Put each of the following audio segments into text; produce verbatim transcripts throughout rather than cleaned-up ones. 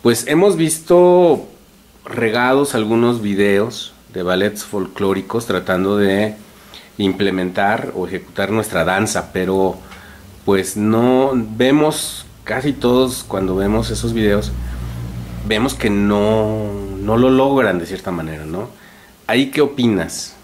Pues hemos visto regados algunos videos de ballets folclóricos tratando de implementar o ejecutar nuestra danza, pero pues no vemos, casi todos cuando vemos esos videos, vemos que no, no lo logran de cierta manera, ¿no? ¿Ahí qué opinas?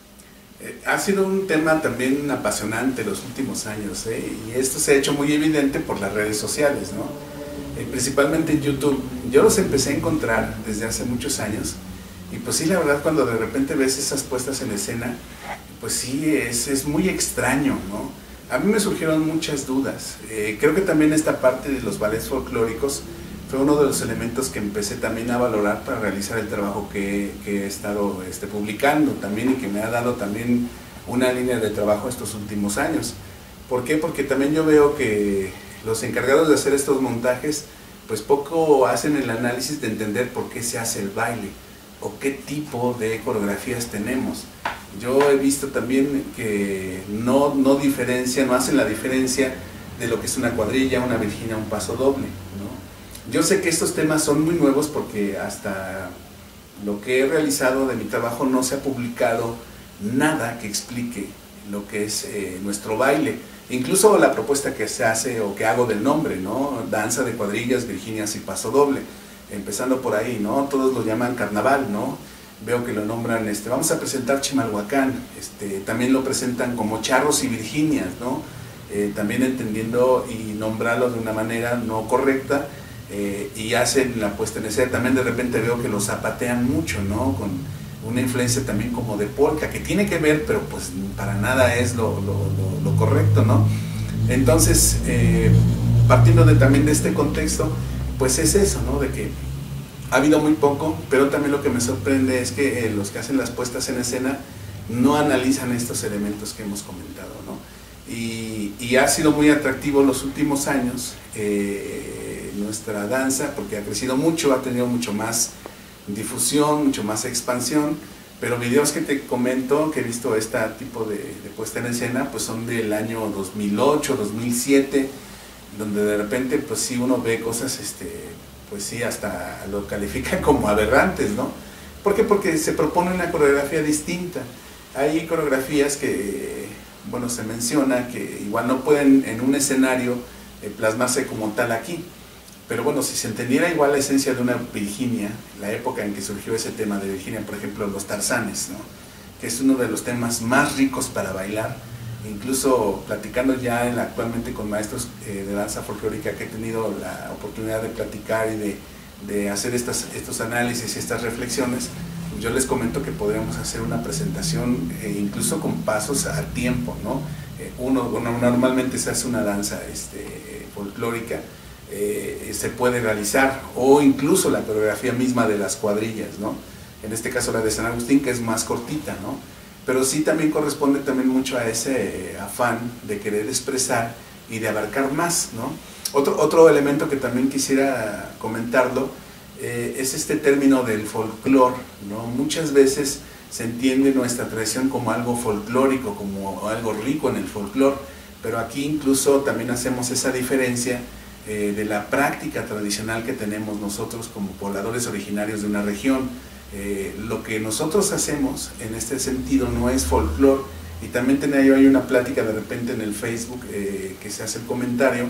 Eh, ha sido un tema también apasionante los últimos años, ¿eh? Y esto se ha hecho muy evidente por las redes sociales, ¿no? Eh, principalmente en YouTube. Yo los empecé a encontrar desde hace muchos años y pues sí, la verdad, cuando de repente ves esas puestas en escena, pues sí, es, es muy extraño, ¿no? A mí me surgieron muchas dudas. Eh, creo que también esta parte de los ballets folclóricos fue uno de los elementos que empecé también a valorar para realizar el trabajo que, que he estado este, publicando también, y que me ha dado también una línea de trabajo estos últimos años. ¿Por qué? Porque también yo veo que los encargados de hacer estos montajes pues poco hacen el análisis de entender por qué se hace el baile o qué tipo de coreografías tenemos. Yo he visto también que no, no diferencian, no hacen la diferencia de lo que es una cuadrilla, una virginia, un paso doble, ¿no? Yo sé que estos temas son muy nuevos porque hasta lo que he realizado de mi trabajo no se ha publicado nada que explique lo que es eh, nuestro baile. Incluso la propuesta que se hace o que hago del nombre, ¿no? Danza de cuadrillas, virginias y paso doble. Empezando por ahí, ¿no? Todos lo llaman carnaval, ¿no? Veo que lo nombran, este, vamos a presentar Chimalhuacán, este, también lo presentan como charros y virginias, ¿no? Eh, también entendiendo y nombrarlo de una manera no correcta, eh, y hacen la puesta en escena. También de repente veo que lo zapatean mucho, ¿no? Con una influencia también como de polka, que tiene que ver, pero pues para nada es lo, lo, lo, lo correcto, ¿no? Entonces, eh, partiendo de, también de este contexto, pues es eso, ¿no? De que ha habido muy poco, pero también lo que me sorprende es que eh, los que hacen las puestas en escena no analizan estos elementos que hemos comentado, ¿no? Y, y ha sido muy atractivo los últimos años eh, nuestra danza, porque ha crecido mucho, ha tenido mucho más difusión, mucho más expansión, pero videos que te comento, que he visto este tipo de, de puesta en escena, pues son del año dos mil ocho, dos mil siete, donde de repente pues sí uno ve cosas, este, pues sí, hasta lo califican como aberrantes, ¿no? ¿Por qué? Porque se propone una coreografía distinta. Hay coreografías que, bueno, se menciona que igual no pueden en un escenario eh, plasmarse como tal aquí. Pero bueno, si se entendiera igual la esencia de una Virginia, la época en que surgió ese tema de Virginia, por ejemplo, los tarzanes, ¿no? Que es uno de los temas más ricos para bailar, incluso platicando ya en, actualmente con maestros eh, de danza folclórica que he tenido la oportunidad de platicar y de, de hacer estas, estos análisis y estas reflexiones, yo les comento que podríamos hacer una presentación eh, incluso con pasos a tiempo, ¿no? Eh, uno, bueno, normalmente se hace una danza este, folclórica, Eh, se puede realizar, o incluso la coreografía misma de las cuadrillas, ¿no? En este caso la de San Agustín, que es más cortita, ¿no? Pero sí también corresponde también mucho a ese afán de querer expresar y de abarcar más, ¿no? Otro, otro elemento que también quisiera comentarlo eh, es este término del folclor, ¿no? Muchas veces se entiende nuestra tradición como algo folclórico, como algo rico en el folclor, pero aquí incluso también hacemos esa diferencia Eh, de la práctica tradicional que tenemos nosotros como pobladores originarios de una región. Eh, lo que nosotros hacemos en este sentido no es folclore, y también tenía yo hay una plática de repente en el Facebook eh, que se hace el comentario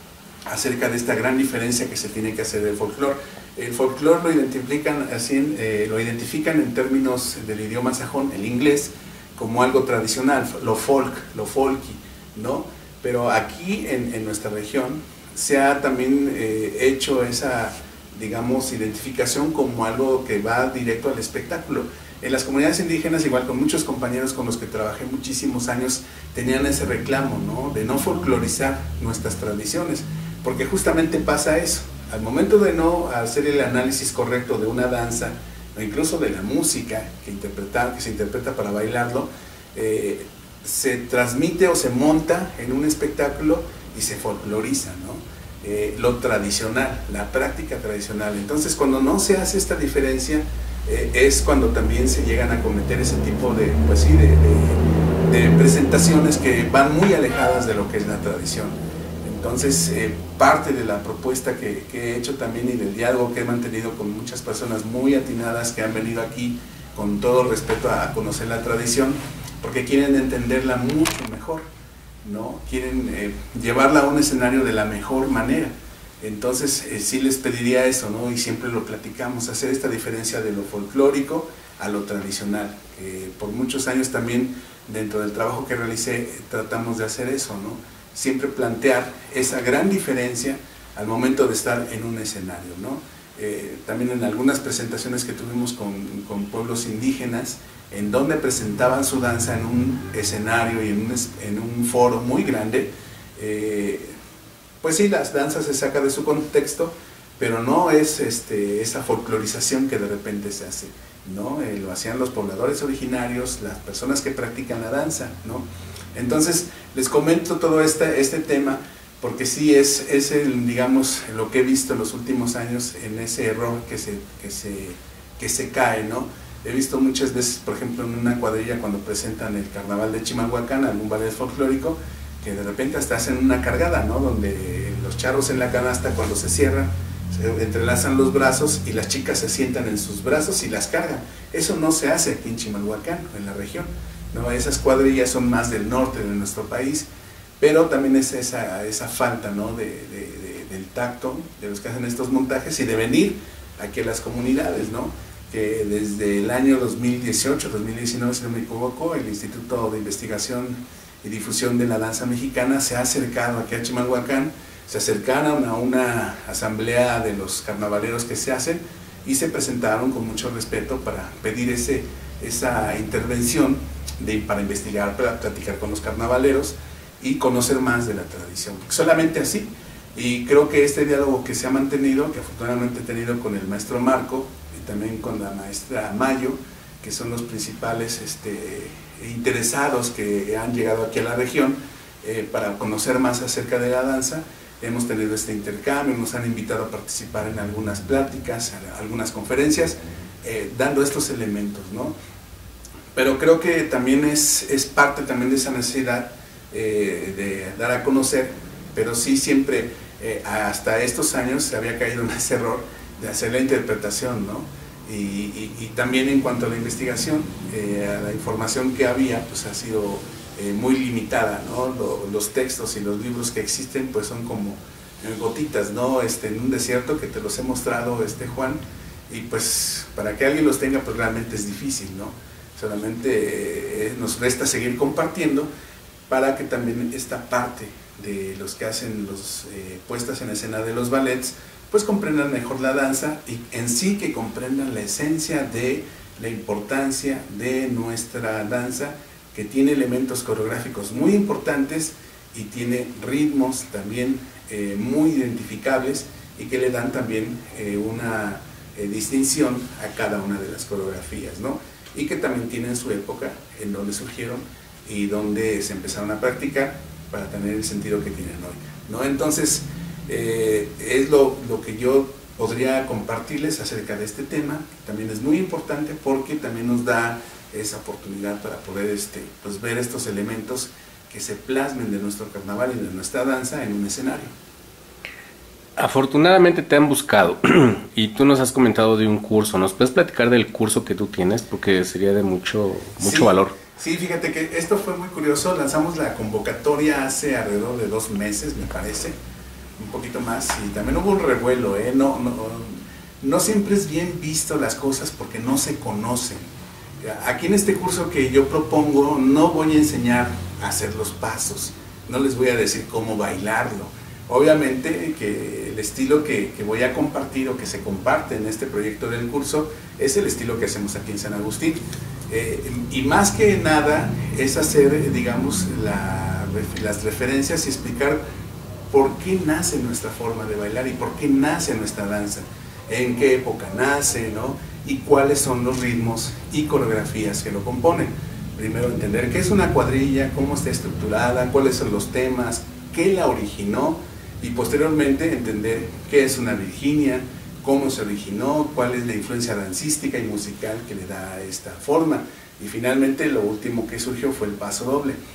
acerca de esta gran diferencia que se tiene que hacer del folclore. El folclore lo identifican, así, eh, lo identifican en términos del idioma sajón, el inglés, como algo tradicional, lo folk, lo folky, ¿no? Pero aquí en, en nuestra región se ha también eh, hecho esa, digamos, identificación como algo que va directo al espectáculo. En las comunidades indígenas, igual con muchos compañeros con los que trabajé muchísimos años, tenían ese reclamo, ¿no? De no folclorizar nuestras tradiciones, porque justamente pasa eso. Al momento de no hacer el análisis correcto de una danza, o incluso de la música que, interpreta, que se interpreta para bailarlo, eh, se transmite o se monta en un espectáculo y se folcloriza, ¿no? Eh, lo tradicional, la práctica tradicional. Entonces, cuando no se hace esta diferencia, eh, es cuando también se llegan a cometer ese tipo de, pues sí, de, de, de presentaciones que van muy alejadas de lo que es la tradición. Entonces, eh, parte de la propuesta que, que he hecho también y del diálogo que he mantenido con muchas personas muy atinadas que han venido aquí con todo respeto a, a conocer la tradición, porque quieren entenderla mucho mejor, ¿no? Quieren eh, llevarla a un escenario de la mejor manera. Entonces, eh, sí les pediría eso, ¿no? Y siempre lo platicamos, hacer esta diferencia de lo folclórico a lo tradicional. Eh, por muchos años también, dentro del trabajo que realicé, tratamos de hacer eso, ¿no? Siempre plantear esa gran diferencia al momento de estar en un escenario, ¿no? Eh, también en algunas presentaciones que tuvimos con, con pueblos indígenas, en donde presentaban su danza en un escenario y en un, en un foro muy grande, eh, pues sí, las danzas se saca de su contexto, pero no es este, esa folclorización que de repente se hace, ¿no? Eh, lo hacían los pobladores originarios, las personas que practican la danza, ¿no? Entonces, les comento todo este, este tema, porque sí es, es el, digamos, lo que he visto en los últimos años en ese error que se, que se, que se cae, ¿no? He visto muchas veces, por ejemplo, en una cuadrilla cuando presentan el carnaval de Chimalhuacán, algún ballet folclórico, que de repente hasta hacen una cargada, ¿no? Donde los charros en la canasta, cuando se cierran, se entrelazan los brazos y las chicas se sientan en sus brazos y las cargan. Eso no se hace aquí en Chimalhuacán, en la región, ¿no? Esas cuadrillas son más del norte de nuestro país, pero también es esa, esa falta, ¿no? de, de, de, del tacto de los que hacen estos montajes y de venir aquí a las comunidades, ¿no? Que desde el año dos mil dieciocho, dos mil diecinueve, si no me equivoco, el Instituto de Investigación y Difusión de la Danza Mexicana se ha acercado aquí a Chimalhuacán, se acercaron a una asamblea de los carnavaleros que se hacen y se presentaron con mucho respeto para pedir ese, esa intervención de, para investigar, para platicar con los carnavaleros y conocer más de la tradición. Solamente así, y creo que este diálogo que se ha mantenido, que afortunadamente he tenido con el maestro Marco y también con la maestra Mayo, que son los principales este, interesados que han llegado aquí a la región eh, para conocer más acerca de la danza. Hemos tenido este intercambio, nos han invitado a participar en algunas pláticas, algunas conferencias, eh, dando estos elementos, ¿no? Pero creo que también es, es parte también de esa necesidad eh, de dar a conocer, pero sí siempre, eh, hasta estos años se había caído en ese error de hacer la interpretación, ¿no? Y, y, y también en cuanto a la investigación, eh, a la información que había, pues ha sido eh, muy limitada, ¿no? Lo, los textos y los libros que existen, pues son como eh, gotitas, ¿no? Este, en un desierto que te los he mostrado, este, Juan, y pues para que alguien los tenga, pues realmente es difícil, ¿no? Solamente eh, nos resta seguir compartiendo para que también esta parte de los que hacen las eh, puestas en escena de los ballets, pues comprendan mejor la danza y en sí que comprendan la esencia de la importancia de nuestra danza, que tiene elementos coreográficos muy importantes y tiene ritmos también eh, muy identificables y que le dan también eh, una eh, distinción a cada una de las coreografías, ¿no? Y que también tienen su época en donde surgieron y donde se empezaron a practicar para tener el sentido que tienen hoy, ¿no? Entonces, eh, es lo, lo que yo podría compartirles acerca de este tema, que también es muy importante porque también nos da esa oportunidad para poder este, pues, ver estos elementos que se plasmen de nuestro carnaval y de nuestra danza en un escenario. Afortunadamente te han buscado y tú nos has comentado de un curso. ¿Nos puedes platicar del curso que tú tienes? Porque sería de mucho, mucho sí, valor. Sí, fíjate que esto fue muy curioso. Lanzamos la convocatoria hace alrededor de dos meses, me parece, un poquito más, y también hubo un revuelo, ¿eh? No, no, no siempre es bien visto las cosas porque no se conocen. Aquí en este curso que yo propongo no voy a enseñar a hacer los pasos, no les voy a decir cómo bailarlo. Obviamente que el estilo que, que voy a compartir o que se comparte en este proyecto del curso es el estilo que hacemos aquí en San Agustín. Eh, y más que nada es hacer, digamos, la, las referencias y explicar por qué nace nuestra forma de bailar y por qué nace nuestra danza, en qué época nace, ¿no? Y cuáles son los ritmos y coreografías que lo componen. Primero entender qué es una cuadrilla, cómo está estructurada, cuáles son los temas, qué la originó, y posteriormente entender qué es una Virginia, cómo se originó, cuál es la influencia dancística y musical que le da esta forma. Y finalmente lo último que surgió fue el paso doble.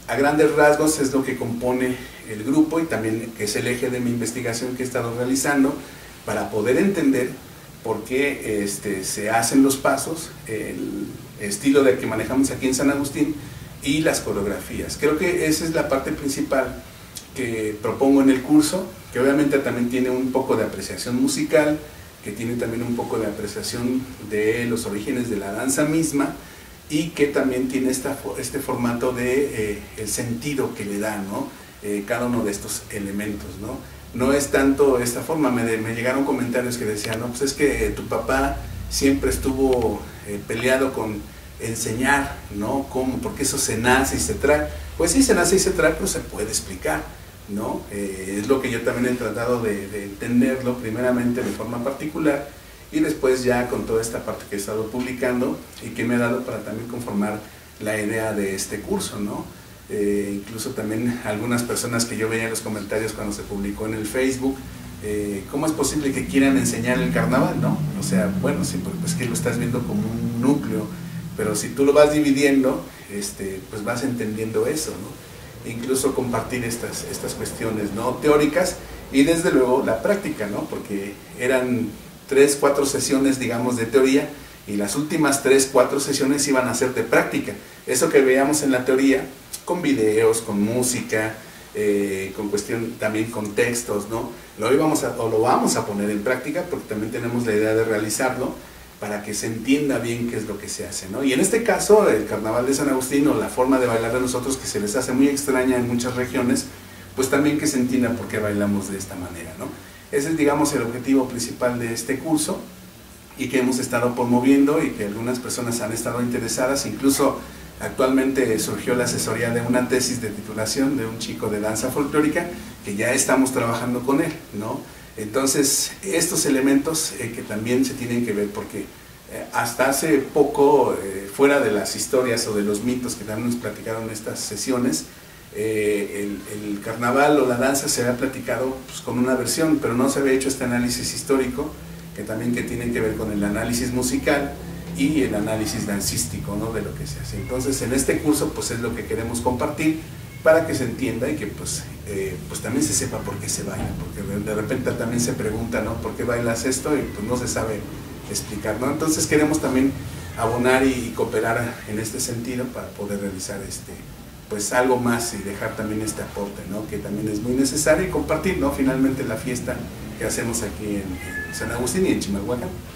a grandes rasgos es lo que compone el grupo y también es el eje de mi investigación que he estado realizando para poder entender por qué este, se hacen los pasos, el estilo de que manejamos aquí en San Agustín y las coreografías. Creo que esa es la parte principal que propongo en el curso, que obviamente también tiene un poco de apreciación musical, que tiene también un poco de apreciación de los orígenes de la danza misma, y que también tiene esta, este formato de eh, el sentido que le da, ¿no? eh, cada uno de estos elementos, ¿no? No es tanto esta forma. Me, me llegaron comentarios que decían, no, pues es que tu papá siempre estuvo eh, peleado con enseñar, ¿no? ¿Cómo? Porque eso se nace y se trae. Pues sí, se nace y se trae, pero se puede explicar, ¿no? Eh, es lo que yo también he tratado de, de entenderlo, primeramente de forma particular, y después ya con toda esta parte que he estado publicando y que me ha dado para también conformar la idea de este curso, ¿no? Eh, incluso también algunas personas que yo veía en los comentarios cuando se publicó en el Facebook, eh, ¿cómo es posible que quieran enseñar el carnaval, no? O sea, bueno, sí, pues que lo estás viendo como un núcleo, pero si tú lo vas dividiendo, este, pues vas entendiendo eso, ¿no? E incluso compartir estas, estas cuestiones, ¿no? Teóricas y desde luego la práctica, ¿no? Porque eran tres, cuatro sesiones, digamos, de teoría, y las últimas tres, cuatro sesiones iban a ser de práctica. Eso que veíamos en la teoría, con videos, con música, eh, con cuestión también con textos, ¿no? Lo íbamos a, o lo vamos a poner en práctica, porque también tenemos la idea de realizarlo para que se entienda bien qué es lo que se hace, ¿no? Y en este caso, el Carnaval de San Agustín, o la forma de bailar de nosotros, que se les hace muy extraña en muchas regiones, pues también que se entienda por qué bailamos de esta manera, ¿no? Ese es, digamos, el objetivo principal de este curso, y que hemos estado promoviendo y que algunas personas han estado interesadas. Incluso actualmente surgió la asesoría de una tesis de titulación de un chico de danza folclórica que ya estamos trabajando con él, ¿no? Entonces, estos elementos eh, que también se tienen que ver, porque eh, hasta hace poco, eh, fuera de las historias o de los mitos que también nos platicaron en estas sesiones, eh, el, el carnaval o la danza se había platicado pues, con una versión, pero no se había hecho este análisis histórico, que también que tienen que ver con el análisis musical y el análisis dancístico, ¿no? De lo que se hace. Entonces, en este curso, pues es lo que queremos compartir para que se entienda y que pues, eh, pues también se sepa por qué se baila, porque de repente también se pregunta, ¿no? ¿Por qué bailas esto? Y pues no se sabe explicar, ¿no? Entonces queremos también abonar y, y cooperar en este sentido para poder realizar este, pues algo más y dejar también este aporte, ¿no? Que también es muy necesario, y compartir, ¿no? Finalmente la fiesta que hacemos aquí en, en San Agustín y en Chimalhuacán.